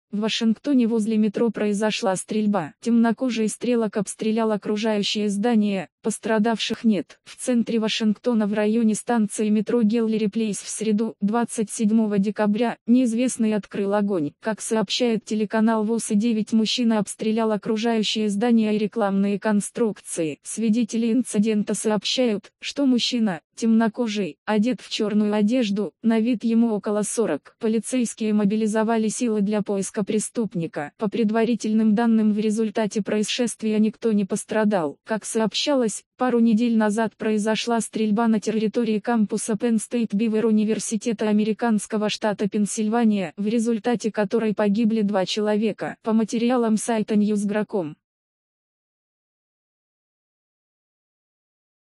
В Вашингтоне возле метро произошла стрельба. Темнокожий стрелок обстрелял окружающее здание, пострадавших нет. В центре Вашингтона в районе станции метро Геллери Плейс в среду, 27 декабря, неизвестный открыл огонь. Как сообщает телеканал ВОС-9, мужчина обстрелял окружающее здание и рекламные конструкции. Свидетели инцидента сообщают, что мужчина, темнокожий, одет в черную одежду, на вид ему около 40. Полицейские мобилизовали силы для поиска преступника. По предварительным данным, в результате происшествия никто не пострадал. Как сообщалось, пару недель назад произошла стрельба на территории кампуса Penn State Beaver университета американского штата Пенсильвания, в результате которой погибли 2 человека. По материалам сайта Newsgro.com.